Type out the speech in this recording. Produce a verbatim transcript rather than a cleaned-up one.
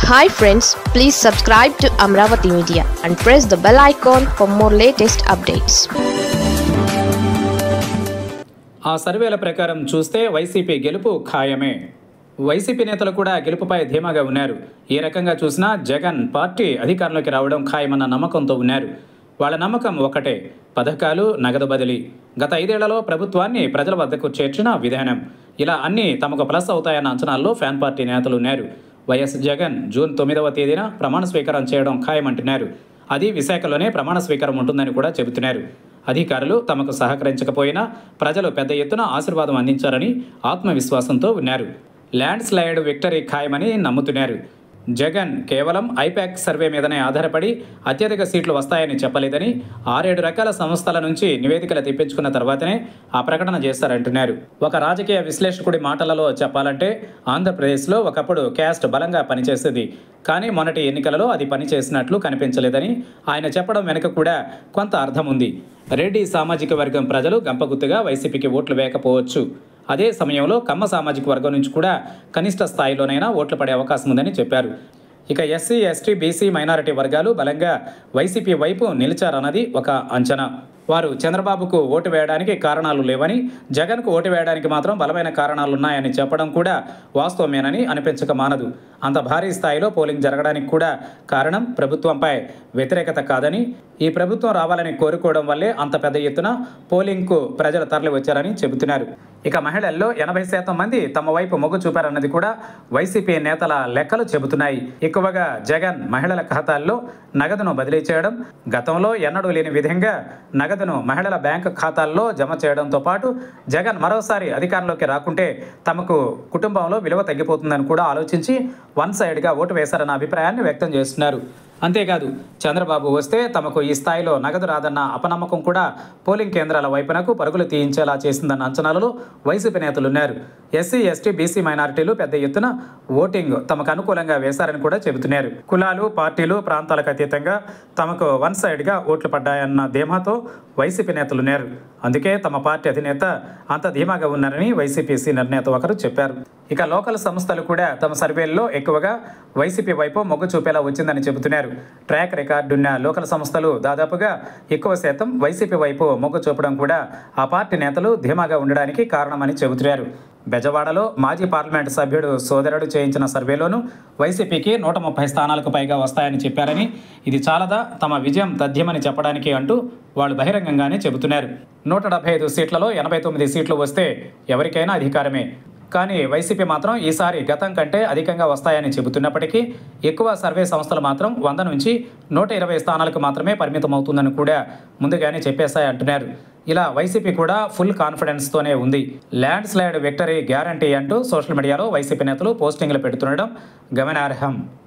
Hi friends, please subscribe to Amravati Media and press the bell icon for more latest updates. ఆ సర్వేల ప్రకారం చూస్తే YCP గెలుపు ఖాయమే. YCP నేతలు కూడా గెలుపుపై ధీమాగా ఉన్నారు. ఏ రకంగా చూసినా జగన్ పార్టీ అధికారంలోకి రావడం ఖాయమన్న నమ్మకంతో ఉన్నారు. వాళ్ళ నమ్మకం ఒకటే, పథకాలు, నగదు బదిలీ. గత ఐదేళ్లలో ప్రభుత్వాన్ని ప్రజల వద్దకు చేర్చిన విధానం, ఇలా అన్నీ తమకు ప్లస్ అవుతాయన్న అంచనాల్లో ఫ్యాన్ పార్టీ నేతలు ఉన్నారు. వైఎస్ జగన్ జూన్ తొమ్మిదవ తేదీన ప్రమాణ స్వీకారం చేయడం ఖాయమంటున్నారు. అది విశాఖలోనే ప్రమాణ స్వీకారం ఉంటుందని కూడా చెబుతున్నారు. అధికారులు తమకు సహకరించకపోయినా ప్రజలు పెద్ద ఎత్తున ఆశీర్వాదం అందించారని ఆత్మవిశ్వాసంతో ఉన్నారు. ల్యాండ్ స్లైడ్ విక్టరీ ఖాయమని నమ్ముతున్నారు. జగన్ కేవలం ఐపాక్ సర్వే మీదనే ఆధారపడి అత్యధిక సీట్లు వస్తాయని చెప్పలేదని, ఆరేడు రకాల సంస్థల నుంచి నివేదికలు తెప్పించుకున్న తర్వాతనే ఆ ప్రకటన చేశారంటున్నారు. ఒక రాజకీయ విశ్లేషకుడి మాటలలో చెప్పాలంటే, ఆంధ్రప్రదేశ్లో ఒకప్పుడు క్యాస్ట్ బలంగా పనిచేసేది, కానీ మొన్నటి ఎన్నికలలో అది పనిచేసినట్లు కనిపించలేదని ఆయన చెప్పడం వెనుక కూడా కొంత అర్థం ఉంది. రెడ్డి సామాజిక వర్గం ప్రజలు గంపగుత్తుగా వైసీపీకి ఓట్లు వేయకపోవచ్చు. అదే సమయంలో కమ్మ సామాజిక వర్గం నుంచి కూడా కనిష్ట స్థాయిలోనైనా ఓట్లు పడే అవకాశం ఉందని చెప్పారు. ఇక ఎస్సీ, ఎస్టీ, బీసీ, మైనారిటీ వర్గాలు బలంగా వైసీపీ వైపు నిలిచారన్నది ఒక అంచనా. వారు చంద్రబాబుకు ఓటు వేయడానికి కారణాలు లేవని, జగన్కు ఓటు వేయడానికి మాత్రం బలమైన కారణాలున్నాయని చెప్పడం కూడా వాస్తవమేనని అనిపించక మానదు. అంత భారీ స్థాయిలో పోలింగ్ జరగడానికి కూడా కారణం ప్రభుత్వంపై వ్యతిరేకత కాదని, ఈ ప్రభుత్వం రావాలని కోరుకోవడం వల్లే అంత పెద్ద ఎత్తున పోలింగ్కు ప్రజలు తరలి వచ్చారని చెబుతున్నారు. ఇక మహిళల్లో ఎనభై శాతం మంది తమ వైపు మొగ్గు చూపారన్నది కూడా వైసీపీ నేతల లెక్కలు చెబుతున్నాయి. ఎక్కువగా జగన్ మహిళల ఖాతాల్లో నగదును బదిలీ చేయడం, గతంలో ఎన్నడూ లేని విధంగా నగదును మహిళల బ్యాంకు ఖాతాల్లో జమ చేయడంతో పాటు జగన్ మరోసారి అధికారంలోకి రాకుంటే తమకు కుటుంబంలో విలువ తగ్గిపోతుందని కూడా ఆలోచించి వన్ సైడ్గా ఓటు వేశారన్న అభిప్రాయాన్ని వ్యక్తం చేస్తున్నారు. అంతేకాదు, చంద్రబాబు వస్తే తమకు ఈ స్థాయిలో నగదు రాదన్న అపనమ్మకం కూడా పోలింగ్ కేంద్రాల వైపునకు పరుగులు తీయించేలా చేసిందన్న అంచనాలలో వైసీపీ నేతలున్నారు. ఎస్సీ, ఎస్టీ, బీసీ, మైనారిటీలు పెద్ద ఎత్తున ఓటింగ్ తమకు అనుకూలంగా వేశారని కూడా చెబుతున్నారు. కులాలు, పార్టీలు, ప్రాంతాలకు అతీతంగా తమకు వన్ సైడ్గా ఓట్లు పడ్డాయన్న ధీమాతో వైసీపీ నేతలున్నారు. అందుకే తమ పార్టీ అధినేత అంత ధీమాగా ఉన్నారని వైసీపీ సీనియర్ నేత ఒకరు చెప్పారు. ఇక లోకల్ సంస్థలు కూడా తమ సర్వేల్లో ఎక్కువగా వైసీపీ వైపు మొగ్గు చూపేలా వచ్చిందని చెబుతున్నారు. ట్రాక్ రికార్డున్న లోకల్ సంస్థలు దాదాపుగా ఎక్కువ శాతం వైసీపీ వైపు మొగ్గు చూపడం కూడా ఆ పార్టీ నేతలు ధీమాగా ఉండడానికి కారణమని చెబుతున్నారు. బెజవాడలో మాజీ పార్లమెంటు సభ్యుడు సోదరుడు చేయించిన సర్వేలోనూ వైసీపీకి నూట ముప్పై స్థానాలకు పైగా వస్తాయని చెప్పారని, ఇది చాలదా తమ విజయం తథ్యమని చెప్పడానికి అంటూ వాళ్ళు బహిరంగంగానే చెబుతున్నారు. నూట డెబ్బై ఐదు సీట్లలో ఎనభై తొమ్మిది సీట్లు వస్తే ఎవరికైనా అధికారమే. కానీ వైసీపీ మాత్రం ఈసారి గతం కంటే అధికంగా వస్తాయని చెబుతున్నప్పటికీ ఎక్కువ సర్వే సంస్థలు మాత్రం వంద నుంచి నూట ఇరవై స్థానాలకు మాత్రమే పరిమితం అవుతుందని కూడా ముందుగానే చెప్పేశాయంటున్నారు. ఇలా వైసీపీ కూడా ఫుల్ కాన్ఫిడెన్స్తోనే ఉంది. ల్యాండ్ స్లైడ్ విక్టరీ గ్యారంటీ అంటూ సోషల్ మీడియాలో వైసీపీ నేతలు పోస్టింగ్లు పెడుతుండడం గమనార్హం.